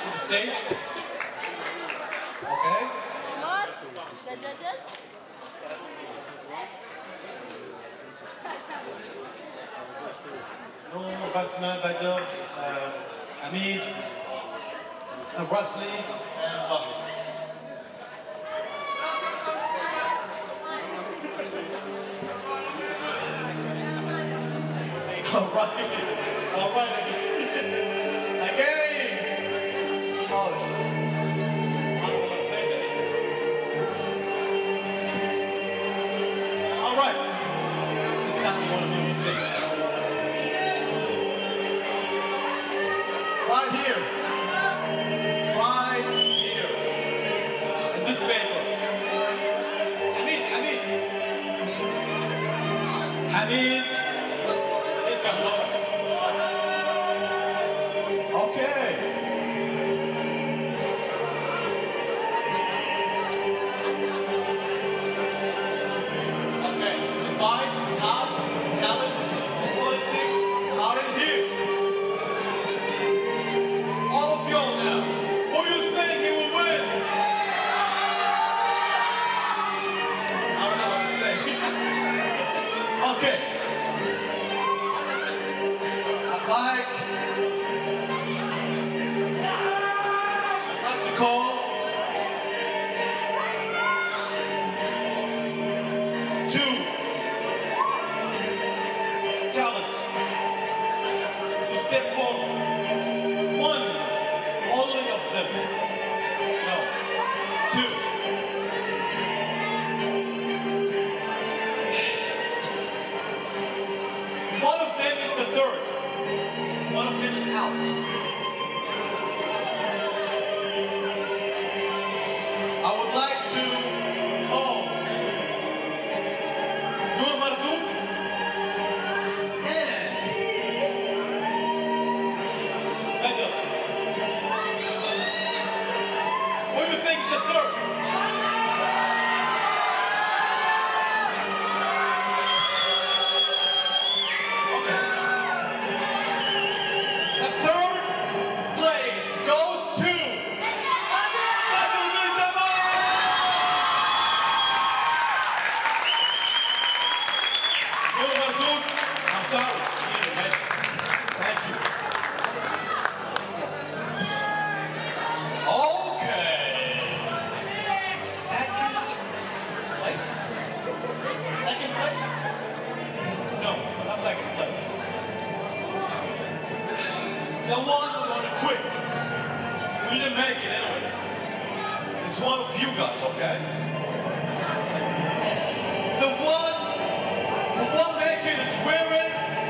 to the stage. Okay. The judges? Noor, Basma, Badr, Hameed, Abdulrasool, and Dhahi. All right, again. Polish. I don't want to say that. All right, this time we want to be on the stage. Right here, in this paper. Hameed, please come over. Okay. Okay, the 5 top talents in politics are in here. All of y'all now. Who do you think he will win? I don't know what to say. Okay. I'd like to call 2 talents to step forward. 1, only of them. No, 2. One of them is the third. One of them is out. I would like to call Abdulrasool and Badr. Who do you think is the third? Okay. The third place goes to Abdulrasool. I'm sorry. Thank you. Okay. Second place. Second place? No, not second place. The one who want to quit. We didn't make it anyways. It's one of you guys, okay? The one who won't make it is wearing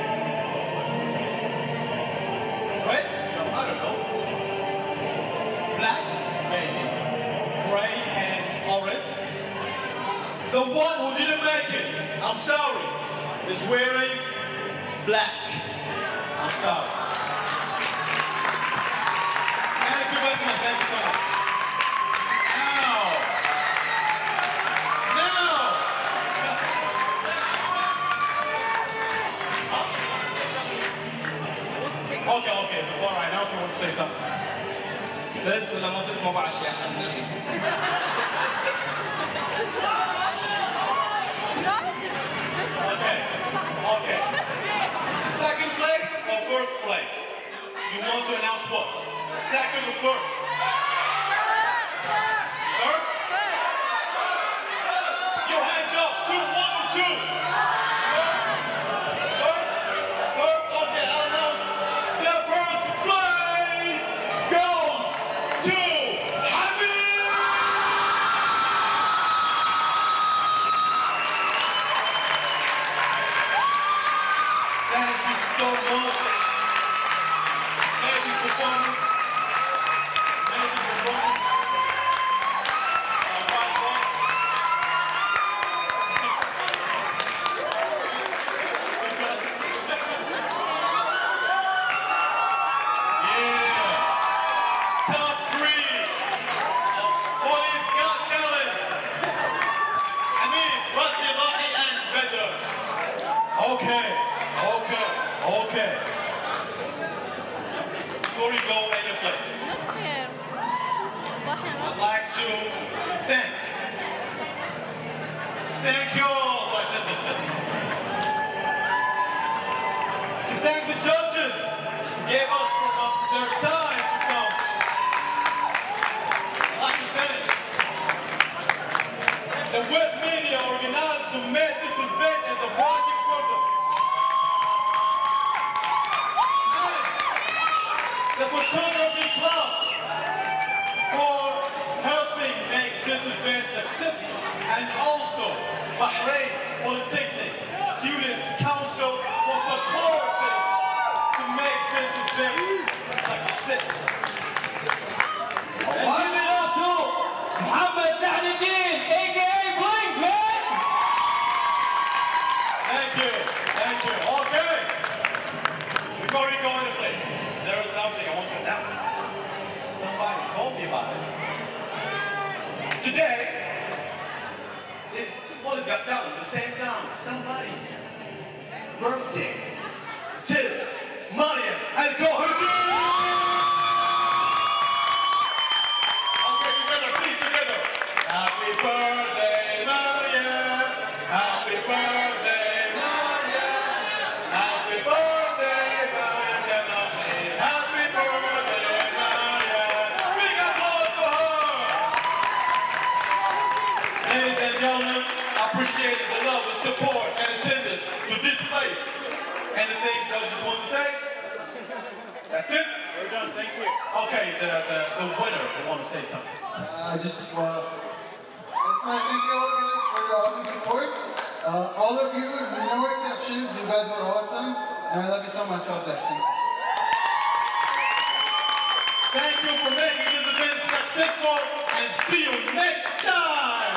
red? No, I don't know. Black, maybe. Gray and orange. The one who didn't make it, I'm sorry, is wearing black. I'm sorry. Thank you, Basma. Thank you so much. Okay, before I announce, I want to say something. فزت ولا ما فزت ما بعرف شيء Okay. Second place or first place? You want to announce what? Second or first? First? Your hands up. 2, 1 or 2? First, okay, I'll announce. The first place goes to Hameed! Thank you so much. Amazing performance. before we go any place, Not fair. I'd like to thank you all for attending this. To thank the judges who gave us their time to come. I'd like to thank the web media organizers who made this event as a project for them. And the photography club for helping make this event successful. And also Bahrain Polytechnic Students Council for supporting to make this event successful. Give it up to Mohammed Sa'duddin, aka Blingz, man! Thank you. Okay. Before we go into place, there is something I want to announce. Somebody told me about it. Today is PolysGotTalent, the same time, somebody's birthday. Tis Mariam Al-Kohudi! Okay, together, please, together. Happy birthday, Mariam! Happy birthday, Mariam! Happy birthday, Mariam! Happy birthday, Mariam! Big applause for her! Ladies and gentlemen, I appreciate the love and support and attendance to this place. Anything judges want to say? That's it? We're done, thank you. Okay, the winner, they want to say something. I just want to thank you all guys for your awesome support. All of you, no exceptions, you guys were awesome. And I love you so much. God bless. Thank you. Thank you for making this event successful and see you next time.